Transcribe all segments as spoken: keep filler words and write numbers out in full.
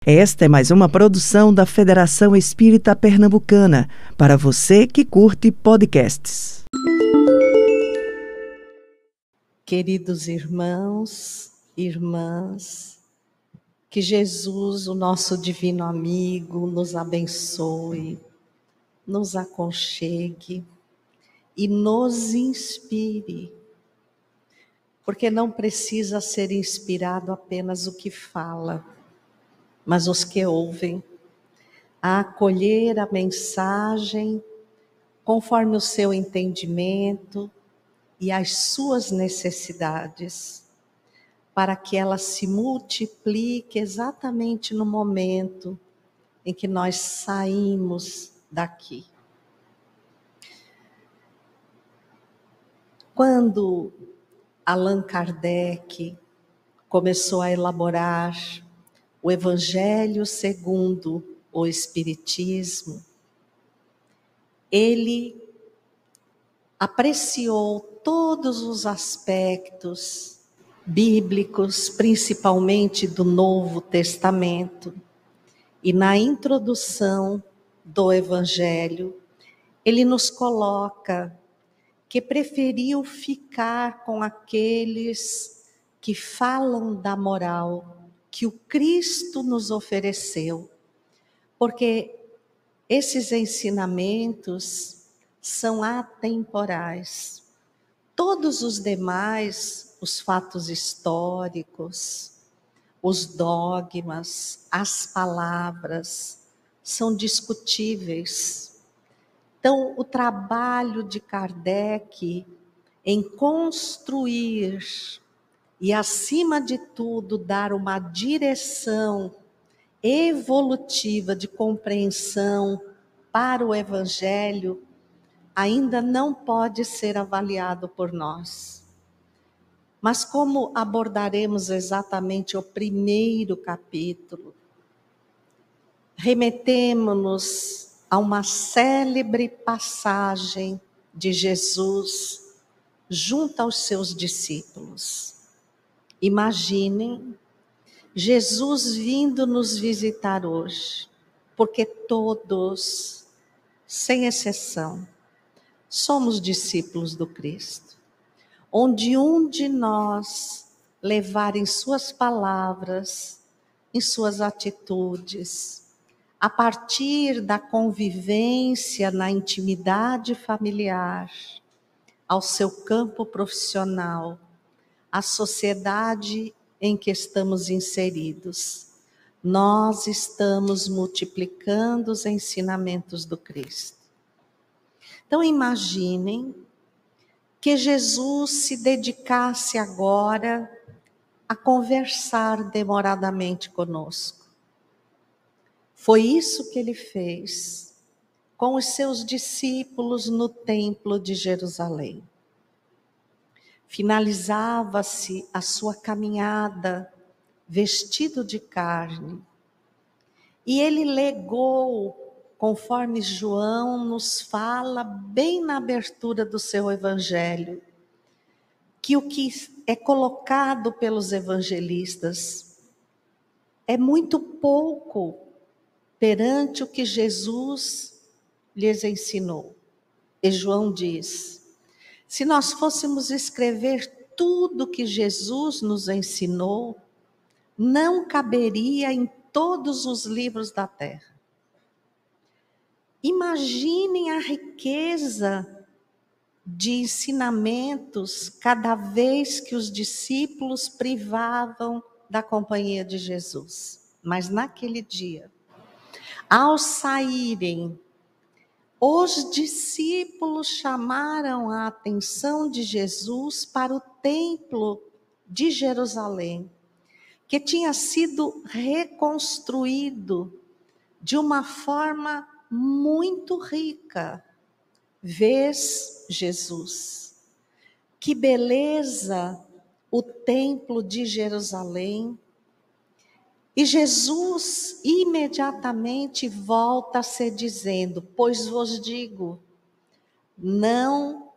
Esta é mais uma produção da Federação Espírita Pernambucana, para você que curte podcasts. Queridos irmãos, irmãs, que Jesus, o nosso divino amigo, nos abençoe, nos aconchegue e nos inspire, porque não precisa ser inspirado apenas o que fala, mas os que ouvem, a acolher a mensagem conforme o seu entendimento e as suas necessidades, para que ela se multiplique exatamente no momento em que nós saímos daqui. Quando Allan Kardec começou a elaborar o Evangelho segundo o Espiritismo, ele apreciou todos os aspectos bíblicos, principalmente do Novo Testamento, e na introdução do Evangelho, ele nos coloca que preferiu ficar com aqueles que falam da moral que o Cristo nos ofereceu, porque esses ensinamentos são atemporais. Todos os demais, os fatos históricos, os dogmas, as palavras, são discutíveis. Então, o trabalho de Kardec em construir e, acima de tudo, dar uma direção evolutiva de compreensão para o Evangelho, ainda não pode ser avaliado por nós. Mas como abordaremos exatamente o primeiro capítulo, remetemo-nos a uma célebre passagem de Jesus junto aos seus discípulos. Imaginem Jesus vindo nos visitar hoje, porque todos, sem exceção, somos discípulos do Cristo. Onde um de nós levar em suas palavras, em suas atitudes, a partir da convivência na intimidade familiar, ao seu campo profissional, à sociedade em que estamos inseridos, nós estamos multiplicando os ensinamentos do Cristo. Então imaginem que Jesus se dedicasse agora a conversar demoradamente conosco. Foi isso que ele fez com os seus discípulos no templo de Jerusalém. Finalizava-se a sua caminhada vestido de carne. E ele legou, conforme João nos fala bem na abertura do seu evangelho, que o que é colocado pelos evangelistas é muito pouco perante o que Jesus lhes ensinou. E João diz: se nós fôssemos escrever tudo que Jesus nos ensinou, não caberia em todos os livros da terra. Imaginem a riqueza de ensinamentos cada vez que os discípulos privavam da companhia de Jesus. Mas naquele dia, ao saírem, os discípulos chamaram a atenção de Jesus para o templo de Jerusalém, que tinha sido reconstruído de uma forma muito rica. Vês, Jesus, que beleza o templo de Jerusalém. E Jesus imediatamente volta a se dizendo: pois vos digo, não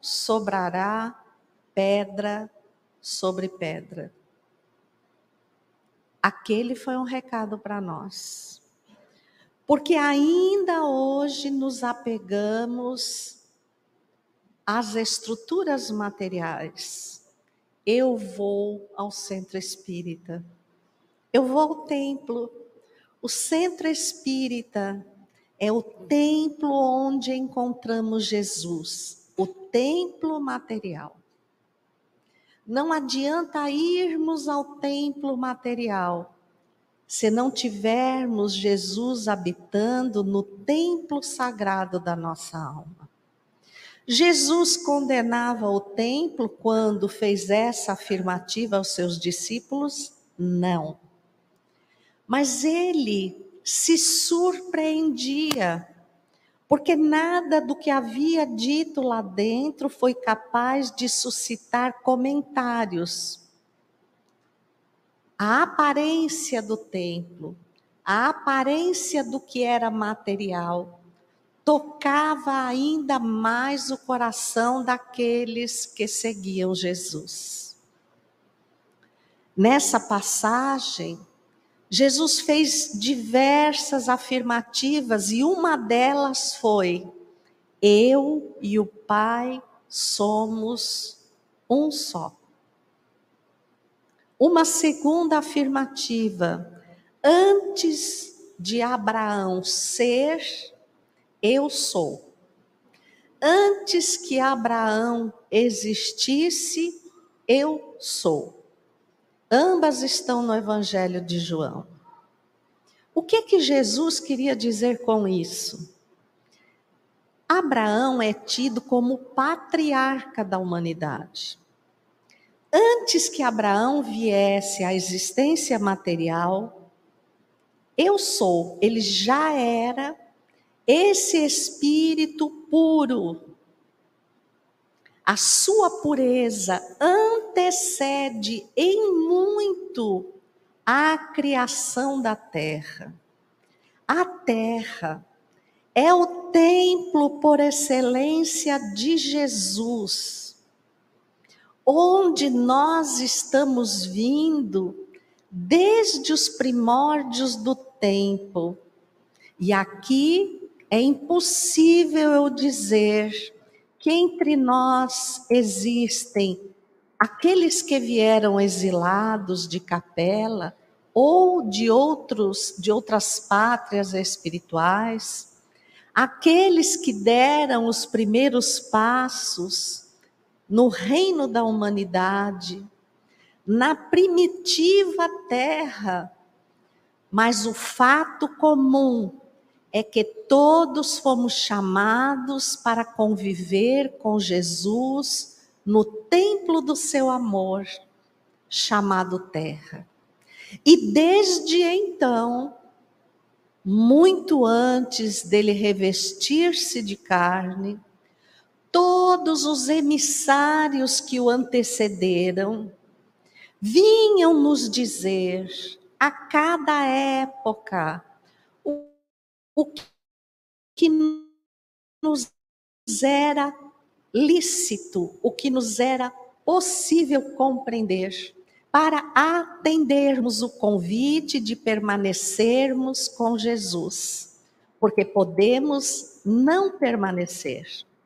sobrará pedra sobre pedra. Aquele foi um recado para nós. Porque ainda hoje nos apegamos às estruturas materiais. Eu vou ao centro espírita. Eu vou ao templo. O centro espírita é o templo onde encontramos Jesus, o templo material. Não adianta irmos ao templo material se não tivermos Jesus habitando no templo sagrado da nossa alma. Jesus condenava o templo quando fez essa afirmativa aos seus discípulos? Não. Mas ele se surpreendia, porque nada do que havia dito lá dentro foi capaz de suscitar comentários. A aparência do templo, a aparência do que era material, tocava ainda mais o coração daqueles que seguiam Jesus. Nessa passagem, Jesus fez diversas afirmativas e uma delas foi: eu e o Pai somos um só. Uma segunda afirmativa: antes de Abraão ser, eu sou. Antes que Abraão existisse, eu sou. Ambas estão no Evangelho de João. O que que Jesus queria dizer com isso? Abraão é tido como patriarca da humanidade. Antes que Abraão viesse à existência material, eu sou, ele já era esse espírito puro. A sua pureza antecede em muito a criação da terra. A terra é o templo por excelência de Jesus, onde nós estamos vindo desde os primórdios do tempo. E aqui é impossível eu dizer que entre nós existem aqueles que vieram exilados de Capela ou de outros, de outras pátrias espirituais, aqueles que deram os primeiros passos no reino da humanidade, na primitiva terra, mas o fato comum é que todos fomos chamados para conviver com Jesus no templo do seu amor, chamado terra. E desde então, muito antes dele revestir-se de carne, todos os emissários que o antecederam vinham nos dizer, a cada época, o, o que nos era lícito, o que nos era possível compreender, para atendermos o convite de permanecermos com Jesus, porque podemos não permanecer.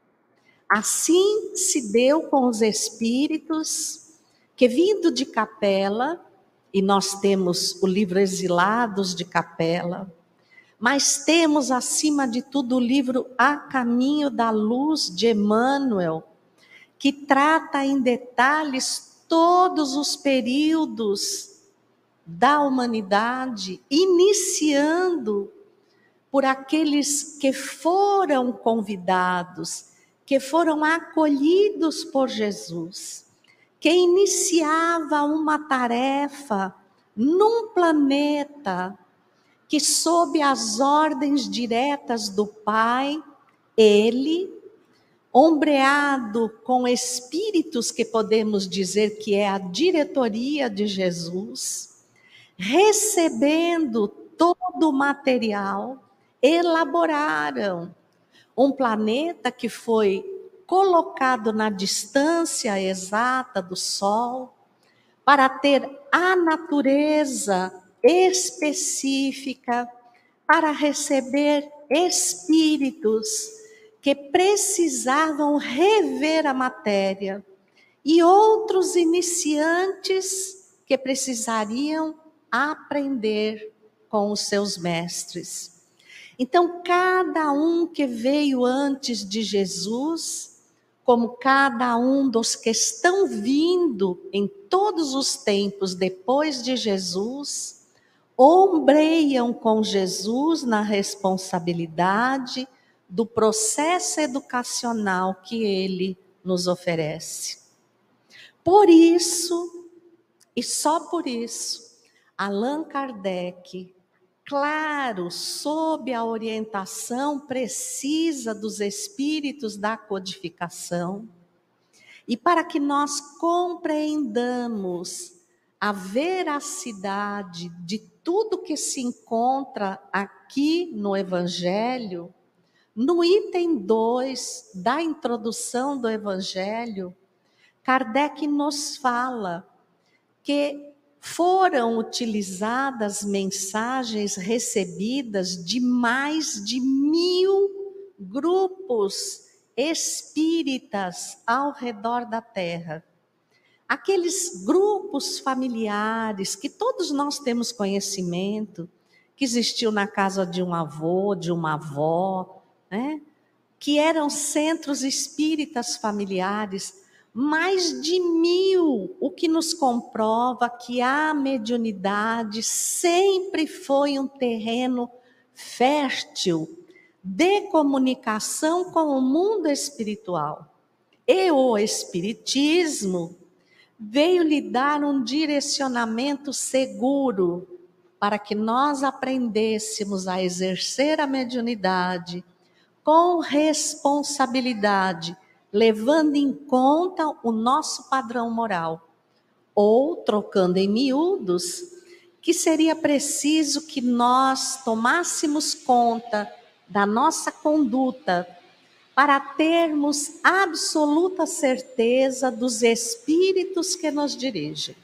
Assim se deu com os espíritos que, vindo de Capela, e nós temos o livro Exilados de Capela, mas temos, acima de tudo, o livro A Caminho da Luz, de Emmanuel, que trata em detalhes todos os períodos da humanidade, iniciando por aqueles que foram convidados, que foram acolhidos por Jesus, que iniciava uma tarefa num planeta que, sob as ordens diretas do Pai, ele, ombreado com espíritos que podemos dizer que é a diretoria de Jesus, recebendo todo o material, elaboraram um planeta que foi colocado na distância exata do Sol, para ter a natureza específica para receber espíritos que precisavam rever a matéria e outros iniciantes que precisariam aprender com os seus mestres. Então, cada um que veio antes de Jesus, como cada um dos que estão vindo em todos os tempos depois de Jesus, ombreiam com Jesus na responsabilidade do processo educacional que ele nos oferece. Por isso, e só por isso, Allan Kardec, claro, sob a orientação precisa dos espíritos da codificação, e para que nós compreendamos a veracidade de tudo que se encontra aqui no Evangelho, no item dois da introdução do Evangelho, Kardec nos fala que foram utilizadas mensagens recebidas de mais de mil grupos espíritas ao redor da Terra. Aqueles grupos familiares que todos nós temos conhecimento, que existiu na casa de um avô, de uma avó, né? Que eram centros espíritas familiares, mais de mil, o que nos comprova que a mediunidade sempre foi um terreno fértil de comunicação com o mundo espiritual. E o Espiritismo veio lhe dar um direcionamento seguro para que nós aprendêssemos a exercer a mediunidade com responsabilidade, levando em conta o nosso padrão moral. Ou, trocando em miúdos, que seria preciso que nós tomássemos conta da nossa conduta para termos absoluta certeza dos espíritos que nos dirigem.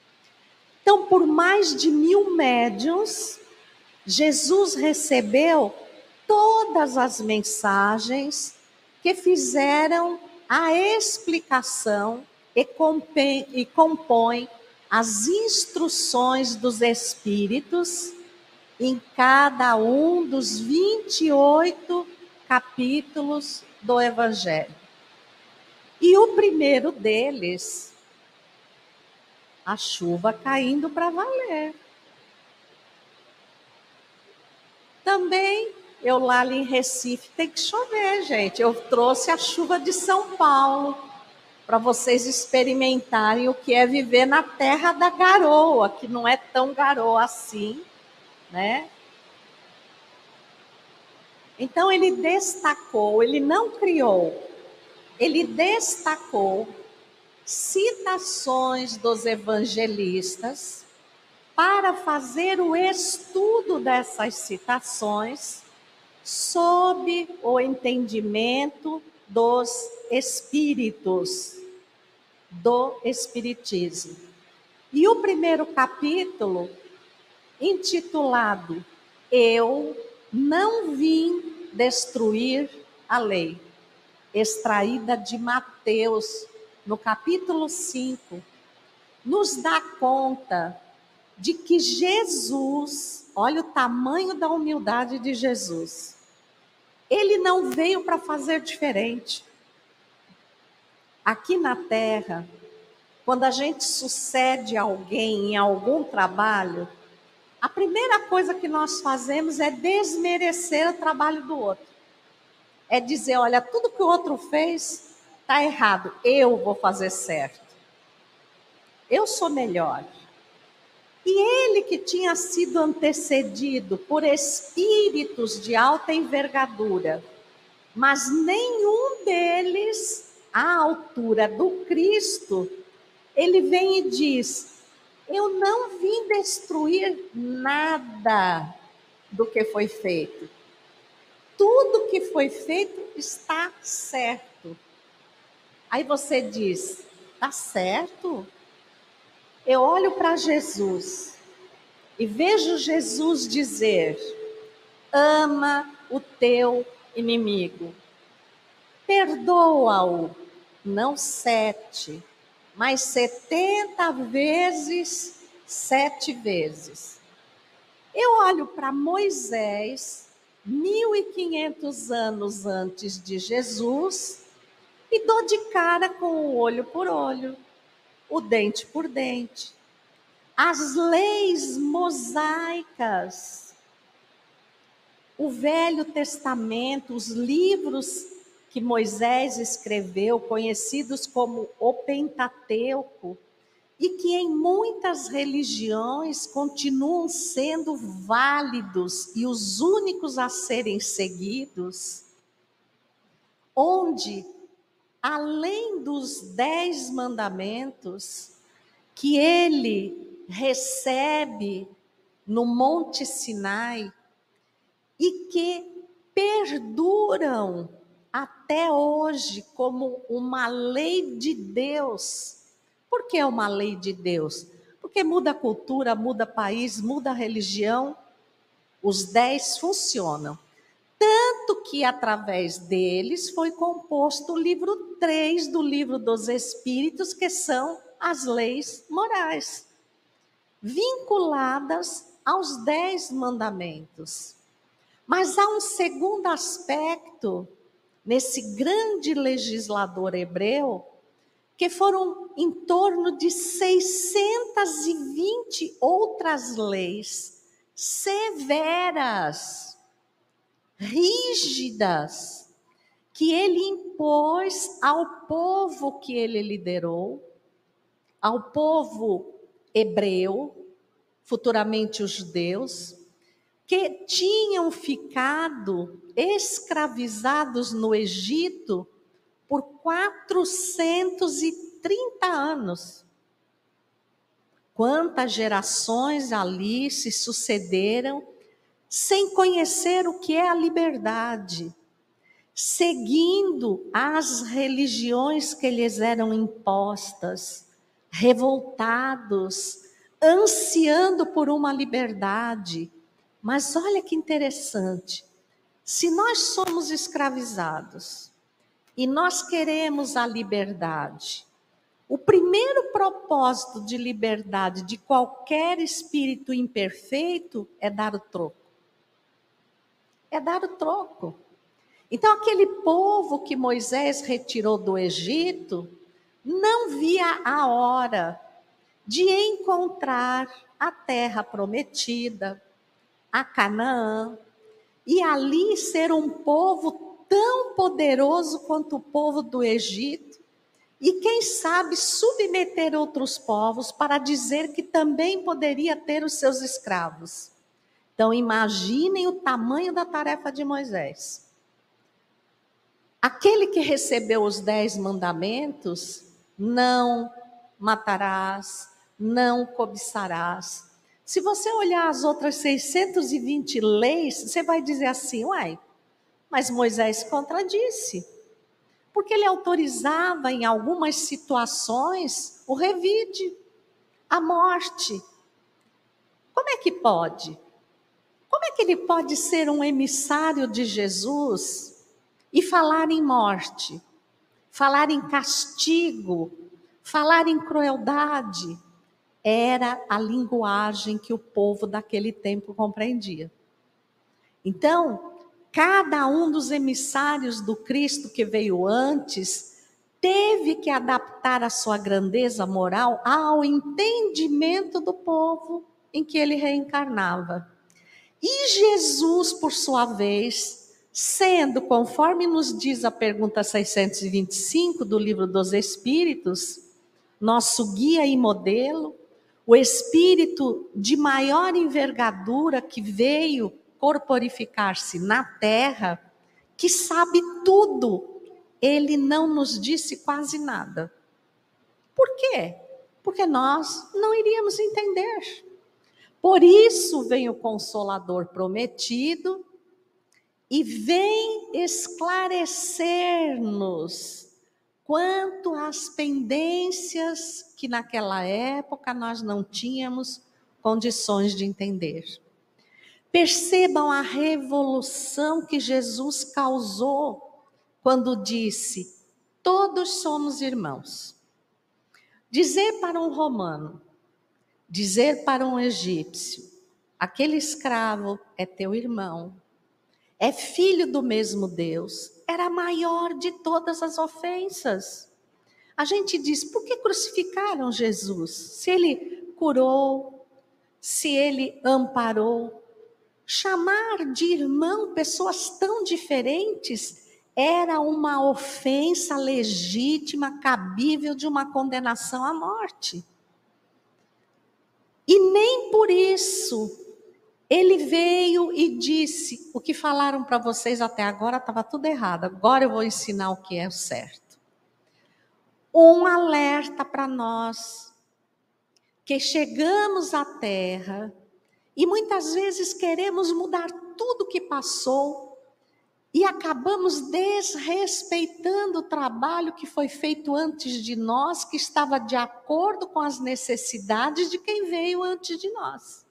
Então, por mais de mil médiuns, Jesus recebeu todas as mensagens que fizeram a explicação e compõem, e compõem as instruções dos espíritos em cada um dos vinte e oito capítulos do Evangelho. E o primeiro deles, a chuva caindo para valer. Também, eu lá ali em Recife, tem que chover, gente. Eu trouxe a chuva de São Paulo para vocês experimentarem o que é viver na terra da garoa, que não é tão garoa assim, né? Então, ele destacou, ele não criou, ele destacou citações dos evangelistas para fazer o estudo dessas citações sob o entendimento dos espíritos, do Espiritismo. E o primeiro capítulo, intitulado Eu não vim destruir a lei, extraída de Mateus, no capítulo cinco, nos dá conta de que Jesus, olha o tamanho da humildade de Jesus, ele não veio para fazer diferente. Aqui na Terra, quando a gente sucede alguém em algum trabalho, a primeira coisa que nós fazemos é desmerecer o trabalho do outro. É dizer, olha, tudo que o outro fez está errado, eu vou fazer certo. Eu sou melhor. E ele que tinha sido antecedido por espíritos de alta envergadura, mas nenhum deles à altura do Cristo, ele vem e diz, eu não vim destruir nada do que foi feito. Tudo que foi feito está certo. Aí você diz, está certo? Eu olho para Jesus e vejo Jesus dizer: ama o teu inimigo, perdoa-o, não sete, mas setenta vezes, sete vezes. Eu olho para Moisés, mil e quinhentos anos antes de Jesus, e dou de cara com o olho por olho, o dente por dente. As leis mosaicas, o Velho Testamento, os livros que Moisés escreveu, conhecidos como o Pentateuco, e que em muitas religiões continuam sendo válidos e os únicos a serem seguidos, onde, além dos dez mandamentos que ele recebe no Monte Sinai e que perduram até hoje como uma lei de Deus. Por que é uma lei de Deus? Porque muda a cultura, muda o país, muda a religião, os dez funcionam. Tanto que através deles foi composto o livro três do livro dos Espíritos, que são as leis morais, vinculadas aos dez mandamentos. Mas há um segundo aspecto nesse grande legislador hebreu, que foram em torno de seiscentas e vinte outras leis severas, rígidas, que ele impôs ao povo que ele liderou, ao povo hebreu, futuramente os judeus, que tinham ficado escravizados no Egito por quatrocentos e trinta anos. Quantas gerações ali se sucederam sem conhecer o que é a liberdade, seguindo as religiões que lhes eram impostas, revoltados, ansiando por uma liberdade. Mas olha que interessante, se nós somos escravizados e nós queremos a liberdade, o primeiro propósito de liberdade de qualquer espírito imperfeito é dar o troco. É dar o troco. Então, aquele povo que Moisés retirou do Egito não via a hora de encontrar a terra prometida, a Canaã, e ali ser um povo tão poderoso quanto o povo do Egito, e quem sabe submeter outros povos para dizer que também poderia ter os seus escravos. Então, imaginem o tamanho da tarefa de Moisés. Aquele que recebeu os dez mandamentos, não matarás, não cobiçarás. Se você olhar as outras seiscentas e vinte leis, você vai dizer assim, uai, mas Moisés contradisse. Porque ele autorizava em algumas situações o revide, a morte. Como é que pode? Como é que ele pode ser um emissário de Jesus e falar em morte, falar em castigo, falar em crueldade? Era a linguagem que o povo daquele tempo compreendia. Então, cada um dos emissários do Cristo que veio antes teve que adaptar a sua grandeza moral ao entendimento do povo em que ele reencarnava. E Jesus, por sua vez, sendo, conforme nos diz a pergunta seiscentos e vinte e cinco do Livro dos Espíritos, nosso guia e modelo, o espírito de maior envergadura que veio corporificar-se na terra, que sabe tudo, ele não nos disse quase nada. Por quê? Porque nós não iríamos entender. Por isso vem o Consolador prometido e vem esclarecer-nos quanto às pendências que naquela época nós não tínhamos condições de entender. Percebam a revolução que Jesus causou quando disse: todos somos irmãos. Dizer para um romano, dizer para um egípcio, aquele escravo é teu irmão, é filho do mesmo Deus, era a maior de todas as ofensas. A gente diz: por que crucificaram Jesus? Se ele curou, se ele amparou. Chamar de irmão pessoas tão diferentes era uma ofensa legítima, cabível de uma condenação à morte. E nem por isso ele veio e disse: o que falaram para vocês até agora estava tudo errado, agora eu vou ensinar o que é o certo. Um alerta para nós, que chegamos à Terra e muitas vezes queremos mudar tudo que passou e acabamos desrespeitando o trabalho que foi feito antes de nós, que estava de acordo com as necessidades de quem veio antes de nós.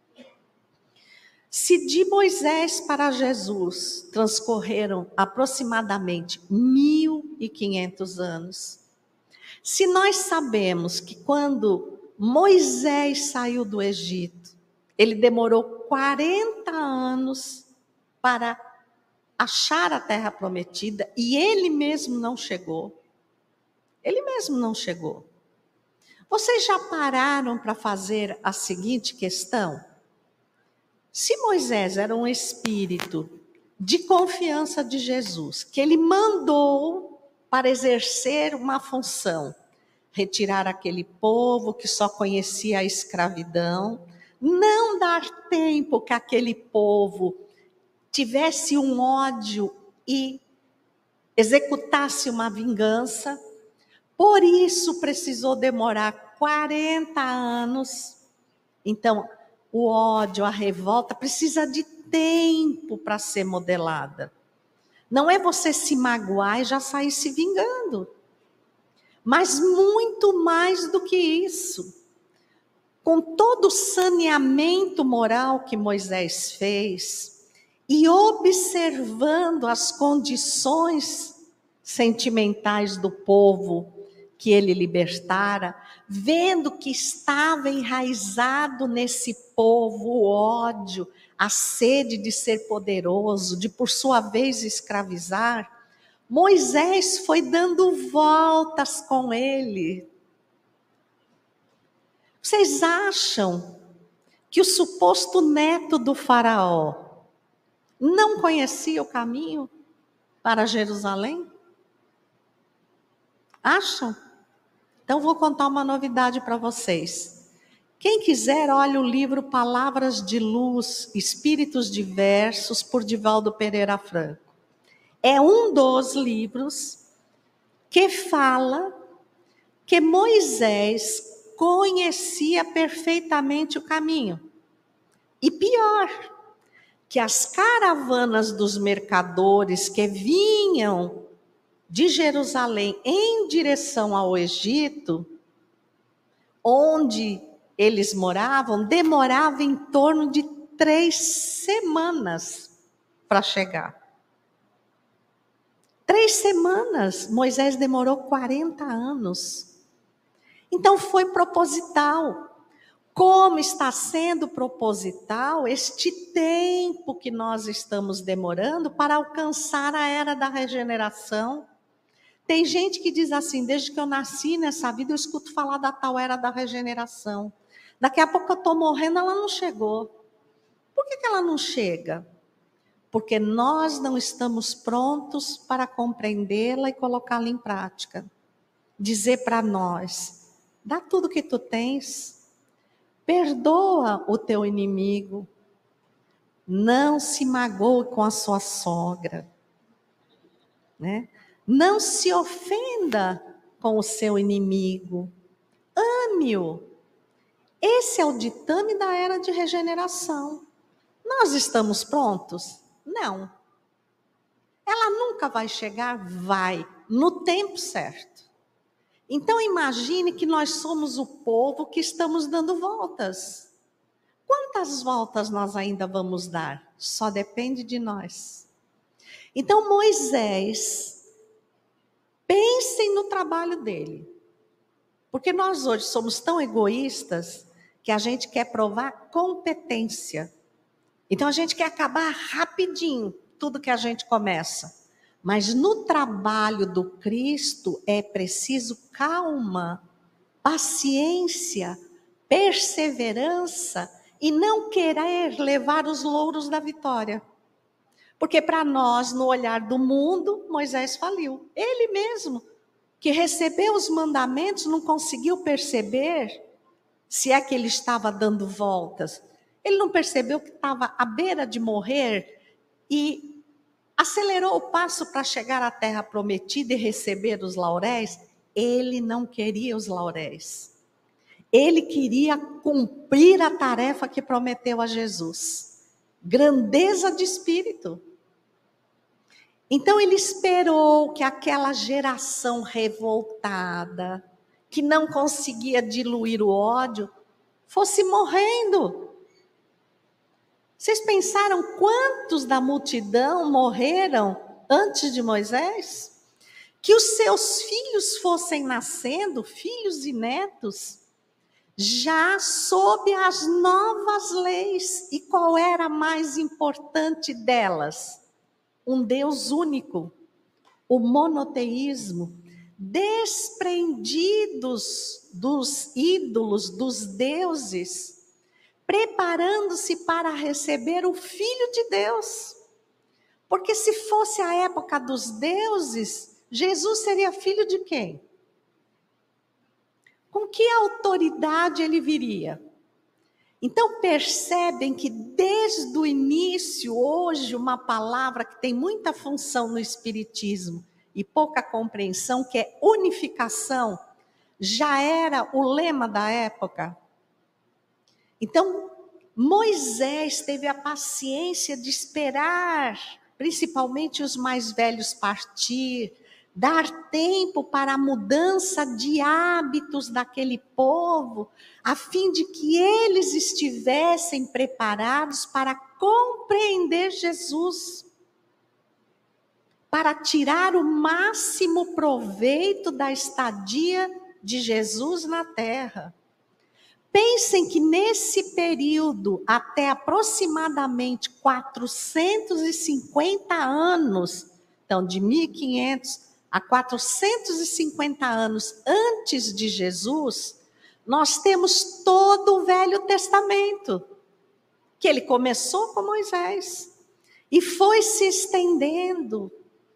Se de Moisés para Jesus transcorreram aproximadamente mil e quinhentos anos, se nós sabemos que quando Moisés saiu do Egito, ele demorou quarenta anos para achar a terra prometida e ele mesmo não chegou. Ele mesmo não chegou. Vocês já pararam para fazer a seguinte questão? Se Moisés era um espírito de confiança de Jesus, que ele mandou para exercer uma função, retirar aquele povo que só conhecia a escravidão, não dar tempo que aquele povo tivesse um ódio e executasse uma vingança, por isso precisou demorar quarenta anos. Então, o ódio, a revolta precisa de tempo para ser modelada. Não é você se magoar e já sair se vingando. Mas muito mais do que isso. Com todo o saneamento moral que Moisés fez e observando as condições sentimentais do povo que ele libertara, vendo que estava enraizado nesse povo o ódio, a sede de ser poderoso, de por sua vez escravizar, Moisés foi dando voltas com ele. Vocês acham que o suposto neto do faraó não conhecia o caminho para Jerusalém? Acham? Então vou contar uma novidade para vocês. Quem quiser, olha o livro Palavras de Luz, Espíritos Diversos, por Divaldo Pereira Franco. É um dos livros que fala que Moisés conhecia perfeitamente o caminho. E pior, que as caravanas dos mercadores que vinham de Jerusalém em direção ao Egito, onde eles moravam, demorava em torno de três semanas para chegar. Três semanas. Moisés demorou quarenta anos. Então foi proposital. Como está sendo proposital este tempo que nós estamos demorando para alcançar a era da regeneração? Tem gente que diz assim: desde que eu nasci nessa vida, eu escuto falar da tal era da regeneração. Daqui a pouco eu estou morrendo, ela não chegou. Por que que ela não chega? Porque nós não estamos prontos para compreendê-la e colocá-la em prática. Dizer para nós: dá tudo que tu tens, perdoa o teu inimigo, não se magoe com a sua sogra, né? Não se ofenda com o seu inimigo, ame-o. Esse é o ditame da era de regeneração. Nós estamos prontos? Não. Ela nunca vai chegar? Vai, no tempo certo. Então imagine que nós somos o povo que estamos dando voltas. Quantas voltas nós ainda vamos dar? Só depende de nós. Então Moisés, pensem no trabalho dele. Porque nós hoje somos tão egoístas que a gente quer provar competência. Então a gente quer acabar rapidinho tudo que a gente começa. Mas no trabalho do Cristo é preciso calma, paciência, perseverança e não querer levar os louros da vitória. Porque para nós, no olhar do mundo, Moisés faliu. Ele mesmo, que recebeu os mandamentos, não conseguiu perceber se é que ele estava dando voltas. Ele não percebeu que estava à beira de morrer e acelerou o passo para chegar à terra prometida e receber os lauréis. Ele não queria os lauréis. Ele queria cumprir a tarefa que prometeu a Jesus. Grandeza de espírito. Então ele esperou que aquela geração revoltada, que não conseguia diluir o ódio, fosse morrendo. Vocês pensaram quantos da multidão morreram antes de Moisés? Que os seus filhos fossem nascendo, filhos e netos, já sob as novas leis. E qual era a mais importante delas? Um Deus único, o monoteísmo, desprendidos dos ídolos, dos deuses, preparando-se para receber o Filho de Deus. Porque se fosse a época dos deuses, Jesus seria filho de quem? Com que autoridade ele viria? Então percebem que desde o início, hoje, uma palavra que tem muita função no Espiritismo e pouca compreensão, que é unificação, já era o lema da época. Então, Moisés teve a paciência de esperar, principalmente os mais velhos partir, dar tempo para a mudança de hábitos daquele povo, a fim de que eles estivessem preparados para compreender Jesus, para tirar o máximo proveito da estadia de Jesus na terra. Pensem que nesse período, até aproximadamente quatrocentos e cinquenta anos, então de mil e quinhentos a quatrocentos e cinquenta anos antes de Jesus, nós temos todo o Velho Testamento, que ele começou com Moisés e foi se estendendo.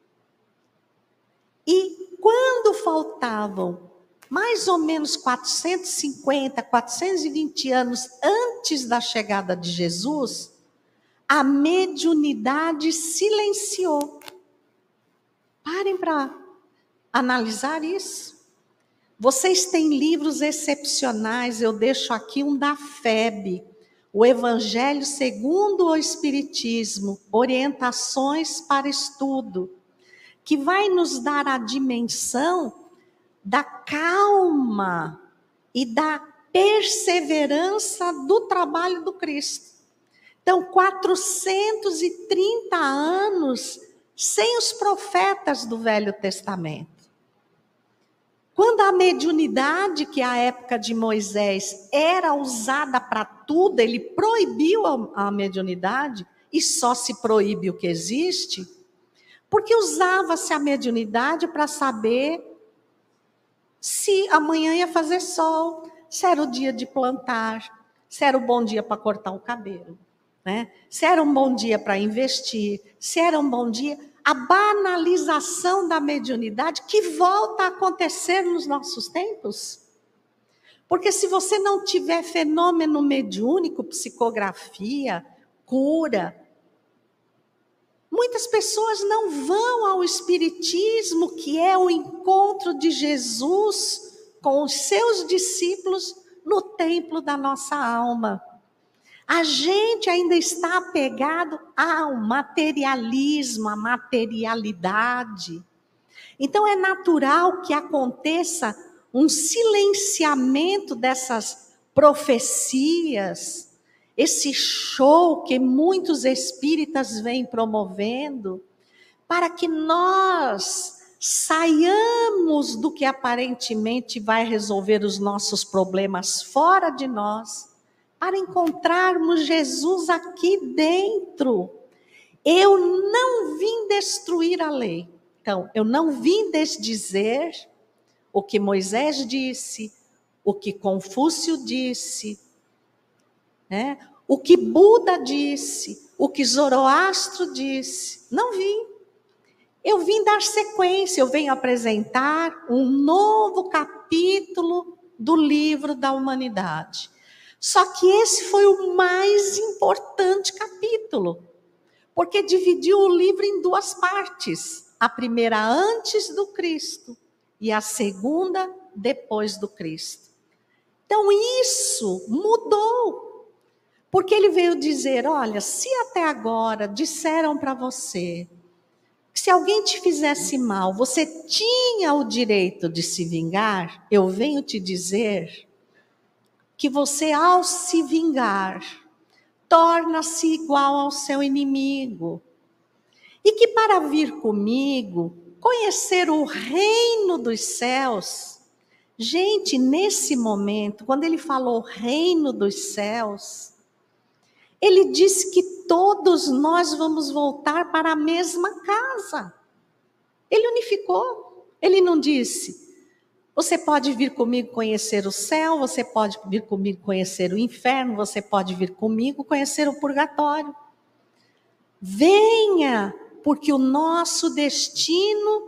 E quando faltavam mais ou menos quatrocentos e cinquenta, quatrocentos e vinte anos antes da chegada de Jesus, a mediunidade silenciou. Parem para analisar isso. Vocês têm livros excepcionais, eu deixo aqui um da F E B, o Evangelho segundo o Espiritismo, Orientações para Estudo, que vai nos dar a dimensão da calma e da perseverança do trabalho do Cristo. Então, quatrocentos e trinta anos sem os profetas do Velho Testamento. Quando a mediunidade, que a época de Moisés era usada para tudo, ele proibiu a, a mediunidade, e só se proíbe o que existe, porque usava-se a mediunidade para saber se amanhã ia fazer sol, se era o dia de plantar, se era um bom dia para cortar o cabelo, né? Se era um bom dia para investir, se era um bom dia. A banalização da mediunidade que volta a acontecer nos nossos tempos. Porque se você não tiver fenômeno mediúnico, psicografia, cura, muitas pessoas não vão ao Espiritismo, que é o encontro de Jesus com os seus discípulos no templo da nossa alma. A gente ainda está apegado ao materialismo, à materialidade. Então é natural que aconteça um silenciamento dessas profecias esse show que muitos espíritas vêm promovendo, para que nós saiamos do que aparentemente vai resolver os nossos problemas fora de nós, para encontrarmos Jesus aqui dentro. Eu não vim destruir a lei. Então, eu não vim desdizer o que Moisés disse, o que Confúcio disse, né? O que Buda disse, o que Zoroastro disse. Não vim. Eu vim dar sequência, eu venho apresentar um novo capítulo do livro da humanidade. Só que esse foi o mais importante capítulo, porque dividiu o livro em duas partes. A primeira antes do Cristo e a segunda depois do Cristo. Então isso mudou, porque ele veio dizer, olha, se até agora disseram para você que se alguém te fizesse mal, você tinha o direito de se vingar, eu venho te dizer que você, ao se vingar, torna-se igual ao seu inimigo. E que para vir comigo, conhecer o reino dos céus, gente, nesse momento, quando ele falou reino dos céus, ele disse que todos nós vamos voltar para a mesma casa. Ele unificou. Ele não disse, você pode vir comigo conhecer o céu, você pode vir comigo conhecer o inferno, você pode vir comigo conhecer o purgatório. Venha, porque o nosso destino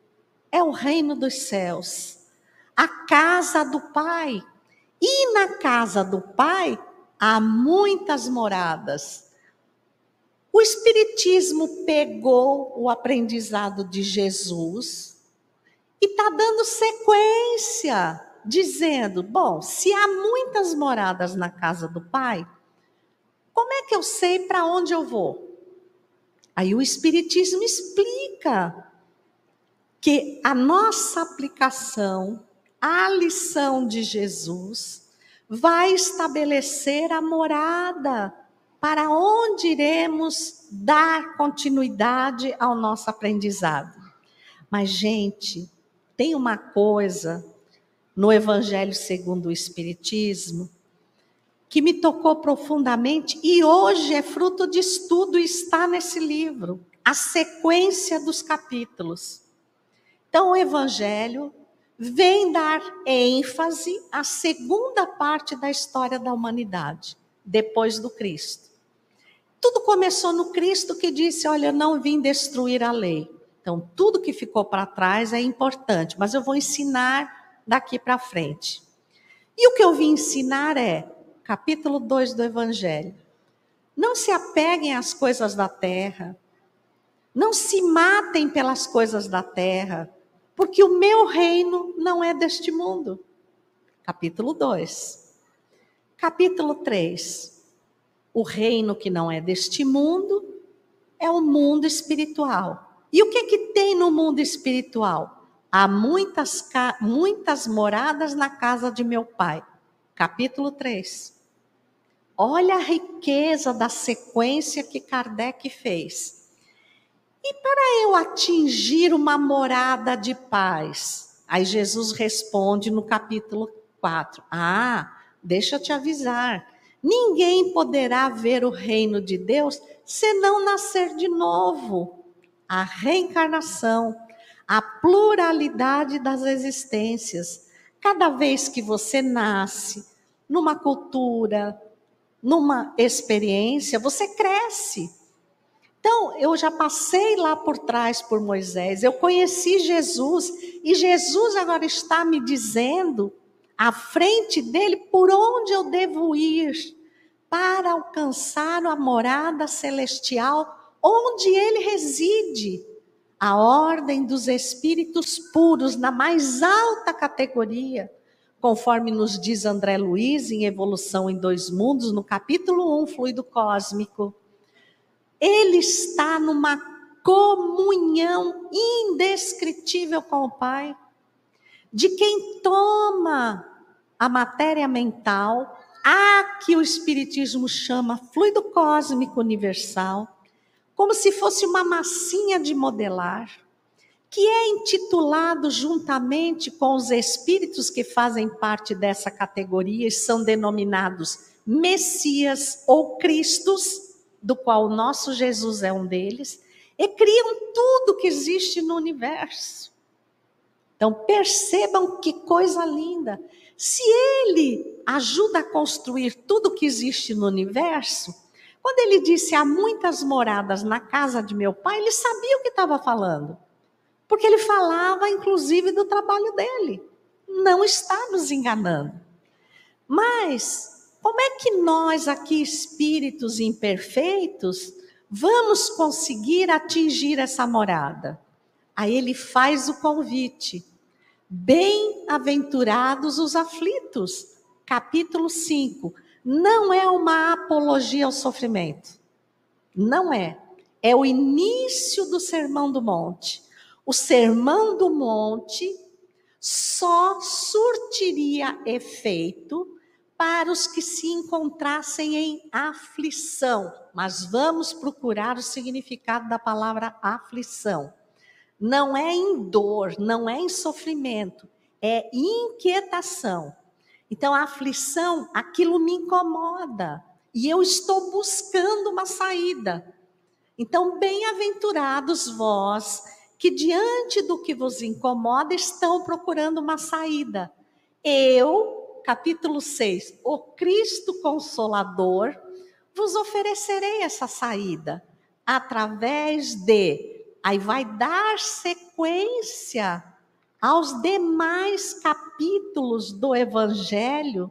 é o reino dos céus, a casa do Pai. E na casa do Pai há muitas moradas. O Espiritismo pegou o aprendizado de Jesus e está dando sequência, dizendo, bom, se há muitas moradas na casa do Pai, como é que eu sei para onde eu vou? Aí o Espiritismo explica que a nossa aplicação, a lição de Jesus, vai estabelecer a morada para onde iremos dar continuidade ao nosso aprendizado. Mas, gente, tem uma coisa no Evangelho segundo o Espiritismo que me tocou profundamente e hoje é fruto de estudo e está nesse livro, a sequência dos capítulos. Então, o Evangelho vem dar ênfase à segunda parte da história da humanidade, depois do Cristo. Tudo começou no Cristo que disse, olha, eu não vim destruir a lei. Então, tudo que ficou para trás é importante, mas eu vou ensinar daqui para frente. E o que eu vim ensinar é, capítulo dois do Evangelho, não se apeguem às coisas da terra, não se matem pelas coisas da terra, porque o meu reino não é deste mundo. Capítulo dois. Capítulo três. O reino que não é deste mundo é o mundo espiritual. E o que que tem no mundo espiritual? Há muitas, muitas moradas na casa de meu Pai. Capítulo três. Olha a riqueza da sequência que Kardec fez. E para eu atingir uma morada de paz? Aí Jesus responde no capítulo quatro. Ah, deixa eu te avisar. Ninguém poderá ver o reino de Deus se não nascer de novo. A reencarnação, a pluralidade das existências. Cada vez que você nasce numa cultura, numa experiência, você cresce. Então, eu já passei lá por trás por Moisés, eu conheci Jesus, e Jesus agora está me dizendo, à frente dele, por onde eu devo ir, para alcançar a morada celestial, onde ele reside, a ordem dos espíritos puros, na mais alta categoria, conforme nos diz André Luiz, em Evolução em Dois Mundos, no capítulo um, Fluido Cósmico. Ele está numa comunhão indescritível com o Pai, de quem toma a matéria mental, Há que o Espiritismo chama fluido cósmico universal, como se fosse uma massinha de modelar, que é intitulado juntamente com os espíritos que fazem parte dessa categoria e são denominados Messias ou Cristos, do qual o nosso Jesus é um deles, e criam tudo que existe no universo. Então percebam que coisa linda. Se ele ajuda a construir tudo que existe no universo, quando ele disse há muitas moradas na casa de meu pai, ele sabia o que estava falando. Porque ele falava, inclusive, do trabalho dele. Não está nos enganando. Mas, como é que nós aqui, espíritos imperfeitos, vamos conseguir atingir essa morada? Aí ele faz o convite. Bem-aventurados os aflitos. Capítulo cinco. Não é uma apologia ao sofrimento. Não é. É o início do Sermão do Monte. O Sermão do Monte só surtiria efeito para os que se encontrassem em aflição. Mas vamos procurar o significado da palavra aflição. Não é em dor, não é em sofrimento, é inquietação. Então a aflição, aquilo me incomoda e eu estou buscando uma saída. Então, bem-aventurados vós que diante do que vos incomoda estão procurando uma saída. Eu, capítulo seis, o Cristo Consolador, vos oferecerei essa saída através de, aí vai dar sequência aos demais capítulos do Evangelho,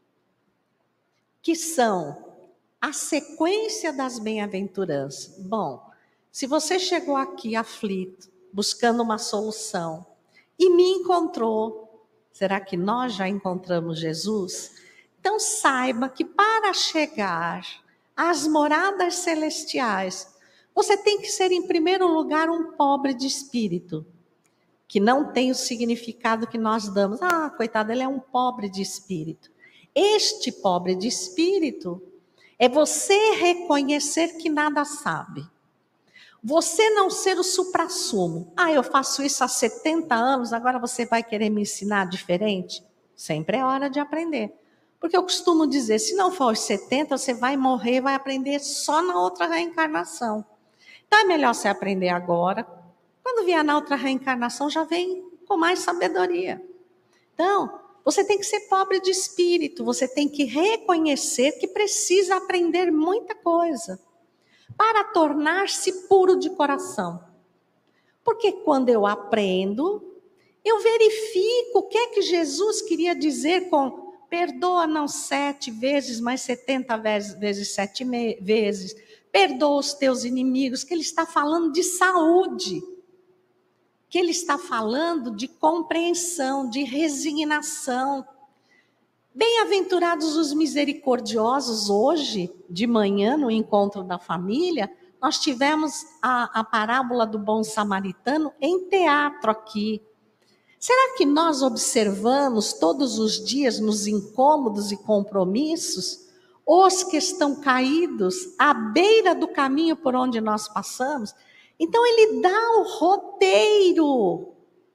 que são a sequência das bem-aventuranças. Bom, se você chegou aqui aflito, buscando uma solução, e me encontrou, será que nós já encontramos Jesus? Então saiba que para chegar às moradas celestiais, você tem que ser, em primeiro lugar, um pobre de espírito, que não tem o significado que nós damos. Ah, coitado, ele é um pobre de espírito. Este pobre de espírito é você reconhecer que nada sabe. Você não ser o suprassumo. Ah, eu faço isso há setenta anos, agora você vai querer me ensinar diferente? Sempre é hora de aprender. Porque eu costumo dizer, se não for aos setenta, você vai morrer, vai aprender só na outra reencarnação. Então é melhor você aprender agora. Quando vier na outra reencarnação, já vem com mais sabedoria. Então, você tem que ser pobre de espírito, você tem que reconhecer que precisa aprender muita coisa para tornar-se puro de coração. Porque quando eu aprendo, eu verifico o que é que Jesus queria dizer com perdoa não sete vezes, mas setenta vezes, vezes sete me- vezes. Perdoa os teus inimigos, que ele está falando de saúde. Que ele está falando de compreensão, de resignação. Bem-aventurados os misericordiosos. Hoje, de manhã, no encontro da família, nós tivemos a, a parábola do bom samaritano em teatro aqui. Será que nós observamos todos os dias nos incômodos e compromissos os que estão caídos à beira do caminho por onde nós passamos? Então ele dá o roteiro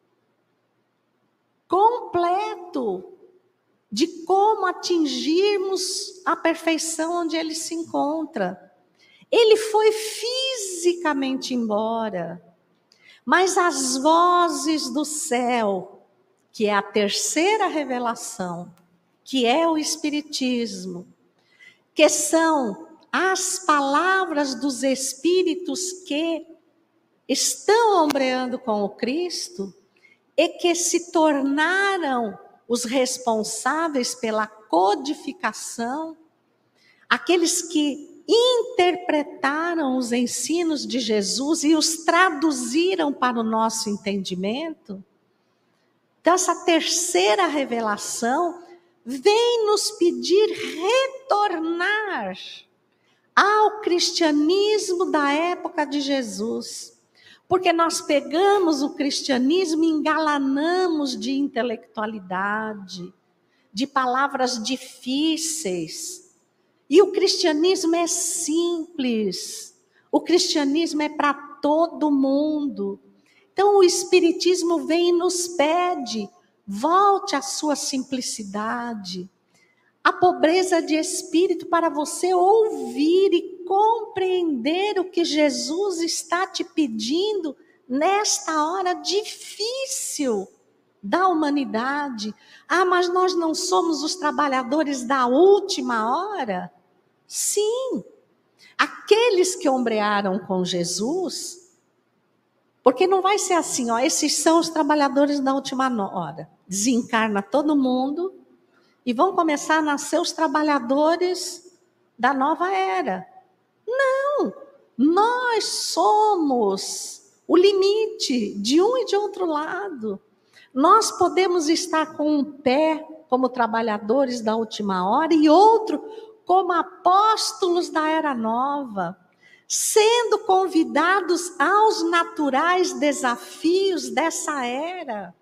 completo de como atingirmos a perfeição onde ele se encontra. Ele foi fisicamente embora, mas as vozes do céu, que é a terceira revelação, que é o Espiritismo, que são as palavras dos espíritos que estão ombreando com o Cristo e que se tornaram os responsáveis pela codificação, aqueles que interpretaram os ensinos de Jesus e os traduziram para o nosso entendimento. Então, essa terceira revelação vem nos pedir retornar ao cristianismo da época de Jesus. Porque nós pegamos o cristianismo e engalanamos de intelectualidade, de palavras difíceis. E o cristianismo é simples. O cristianismo é para todo mundo. Então o Espiritismo vem e nos pede, volte à sua simplicidade, a pobreza de espírito para você ouvir e compreender o que Jesus está te pedindo nesta hora difícil da humanidade. Ah, mas nós não somos os trabalhadores da última hora? Sim, aqueles que ombrearam com Jesus, porque não vai ser assim, ó, esses são os trabalhadores da última hora. Desencarna todo mundo e vão começar a nascer os trabalhadores da nova era. Não, nós somos o limite de um e de outro lado. Nós podemos estar com um pé como trabalhadores da última hora e outro como apóstolos da era nova, sendo convidados aos naturais desafios dessa era.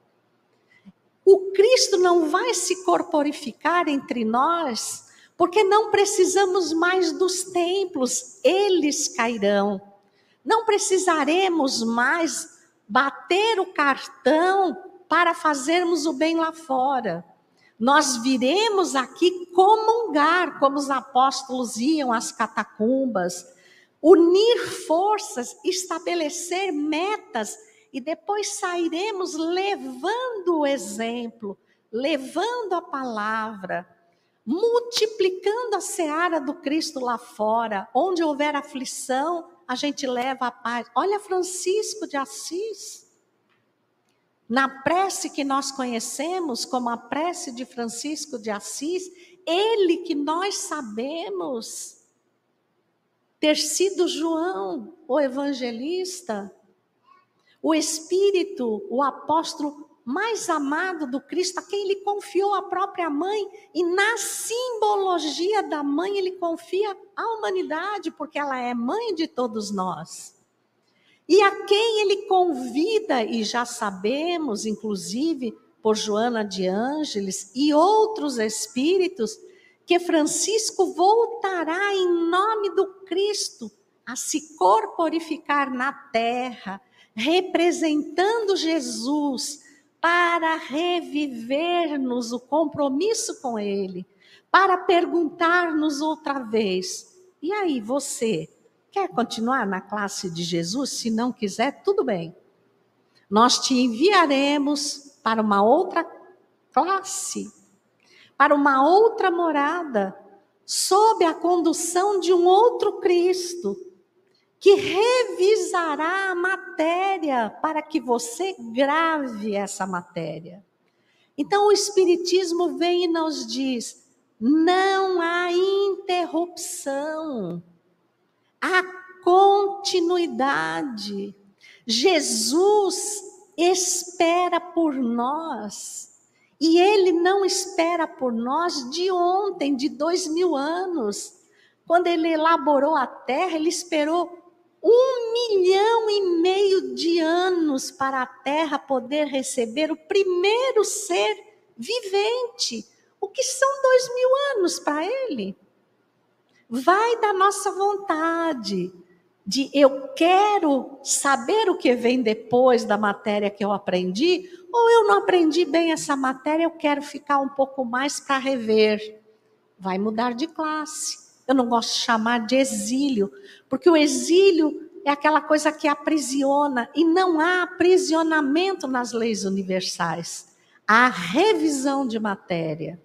O Cristo não vai se corporificar entre nós, porque não precisamos mais dos templos, eles cairão. Não precisaremos mais bater o cartão para fazermos o bem lá fora. Nós viremos aqui comungar, como os apóstolos iam às catacumbas, unir forças, estabelecer metas, e depois sairemos levando o exemplo, levando a palavra, multiplicando a seara do Cristo lá fora. Onde houver aflição, a gente leva a paz. Olha Francisco de Assis. Na prece que nós conhecemos como a prece de Francisco de Assis, ele que nós sabemos ter sido João, o evangelista, o Espírito, o apóstolo mais amado do Cristo, a quem ele confiou a própria mãe, e na simbologia da mãe ele confia a humanidade, porque ela é mãe de todos nós. E a quem ele convida, e já sabemos, inclusive, por Joana de Ângeles e outros espíritos, que Francisco voltará em nome do Cristo a se corporificar na terra, representando Jesus, para reviver-nos o compromisso com Ele, para perguntar-nos outra vez, e aí você, quer continuar na classe de Jesus? Se não quiser, tudo bem. Nós te enviaremos para uma outra classe, para uma outra morada, sob a condução de um outro Cristo, que revisará a matéria para que você grave essa matéria. Então o Espiritismo vem e nos diz, não há interrupção, há continuidade. Jesus espera por nós, e Ele não espera por nós de ontem, de dois mil anos. Quando Ele elaborou a terra, Ele esperou um milhão e meio de anos para a terra poder receber o primeiro ser vivente. O que são dois mil anos para Ele? Vai da nossa vontade de eu quero saber o que vem depois da matéria que eu aprendi, ou eu não aprendi bem essa matéria, eu quero ficar um pouco mais para rever. Vai mudar de classe. Eu não gosto de chamar de exílio, porque o exílio é aquela coisa que aprisiona, e não há aprisionamento nas leis universais. Há revisão de matéria.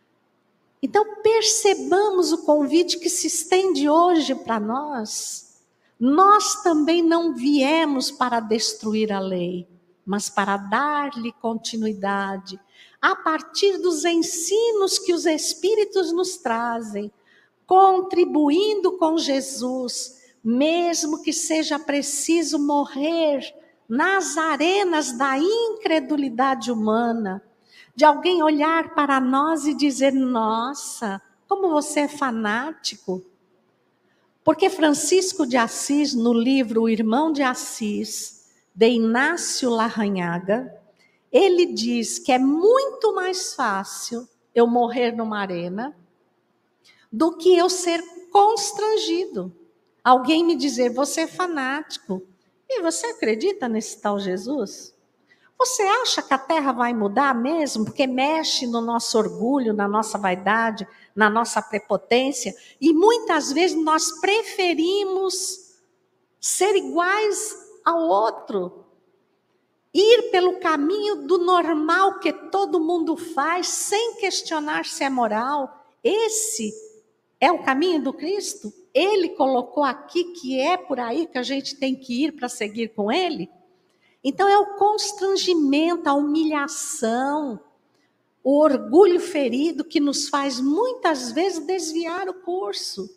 Então percebamos o convite que se estende hoje para nós. Nós também não viemos para destruir a lei, mas para dar-lhe continuidade, a partir dos ensinos que os Espíritos nos trazem, contribuindo com Jesus, mesmo que seja preciso morrer nas arenas da incredulidade humana, de alguém olhar para nós e dizer, nossa, como você é fanático. Porque Francisco de Assis, no livro O Irmão de Assis, de Inácio Larrañaga, ele diz que é muito mais fácil eu morrer numa arena do que eu ser constrangido. Alguém me dizer, você é fanático. E você acredita nesse tal Jesus? Você acha que a terra vai mudar mesmo? Porque mexe no nosso orgulho, na nossa vaidade, na nossa prepotência. E muitas vezes nós preferimos ser iguais ao outro. Ir pelo caminho do normal que todo mundo faz, sem questionar se é moral. Esse é o caminho do Cristo? Ele colocou aqui que é por aí que a gente tem que ir para seguir com Ele? Então é o constrangimento, a humilhação, o orgulho ferido que nos faz muitas vezes desviar o curso.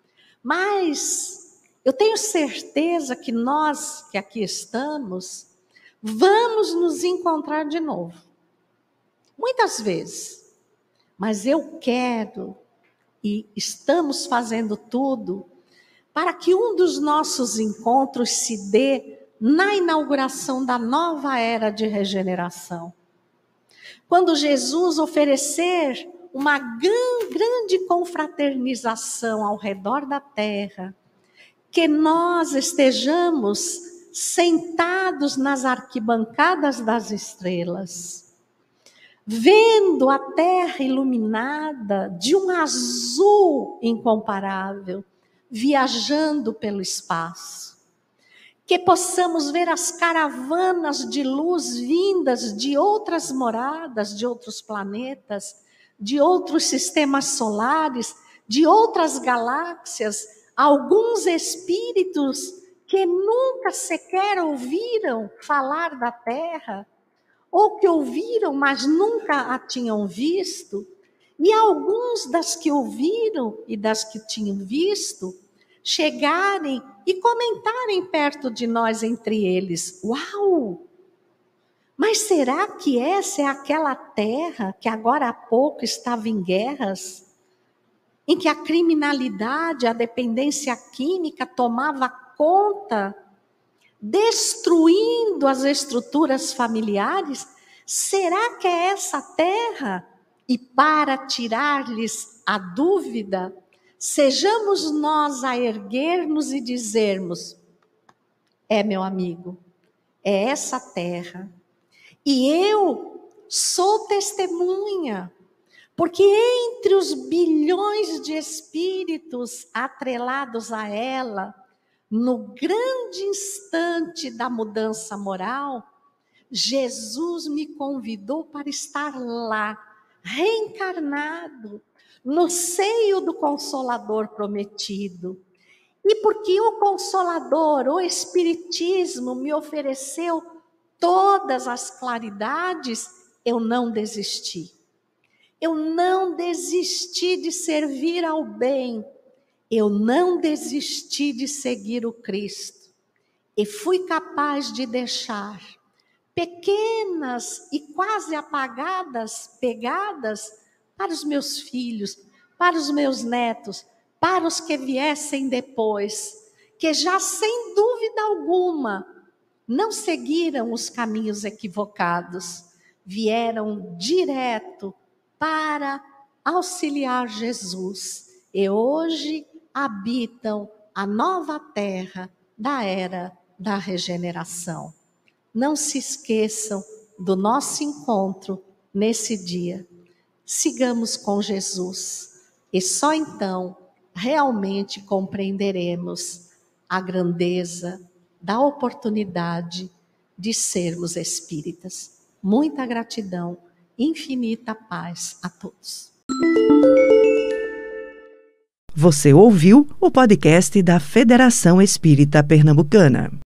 Mas eu tenho certeza que nós que aqui estamos, vamos nos encontrar de novo. Muitas vezes. Mas eu quero, e estamos fazendo tudo, para que um dos nossos encontros se dê na inauguração da nova era de regeneração. Quando Jesus oferecer uma grande confraternização ao redor da terra, que nós estejamos sentados nas arquibancadas das estrelas, vendo a terra iluminada de um azul incomparável, viajando pelo espaço. Que possamos ver as caravanas de luz vindas de outras moradas, de outros planetas, de outros sistemas solares, de outras galáxias, alguns espíritos que nunca sequer ouviram falar da Terra, ou que ouviram, mas nunca a tinham visto, e alguns das que ouviram e das que tinham visto, chegarem e comentarem perto de nós entre eles. Uau! Mas será que essa é aquela terra que agora há pouco estava em guerras? Em que a criminalidade, a dependência química tomava conta, destruindo as estruturas familiares? Será que é essa terra? E para tirar-lhes a dúvida, sejamos nós a erguer-nos e dizermos, é meu amigo, é essa terra. E eu sou testemunha, porque entre os bilhões de espíritos atrelados a ela, no grande instante da mudança moral, Jesus me convidou para estar lá, reencarnado, no seio do Consolador prometido. E porque o Consolador, o Espiritismo, me ofereceu todas as claridades, eu não desisti. Eu não desisti de servir ao bem. Eu não desisti de seguir o Cristo. E fui capaz de deixar pequenas e quase apagadas pegadas para os meus filhos, para os meus netos, para os que viessem depois, que já sem dúvida alguma não seguiram os caminhos equivocados, vieram direto para auxiliar Jesus e hoje habitam a nova terra da era da regeneração. Não se esqueçam do nosso encontro nesse dia. Sigamos com Jesus e só então realmente compreenderemos a grandeza da oportunidade de sermos espíritas. Muita gratidão, infinita paz a todos. Você ouviu o podcast da Federação Espírita Pernambucana.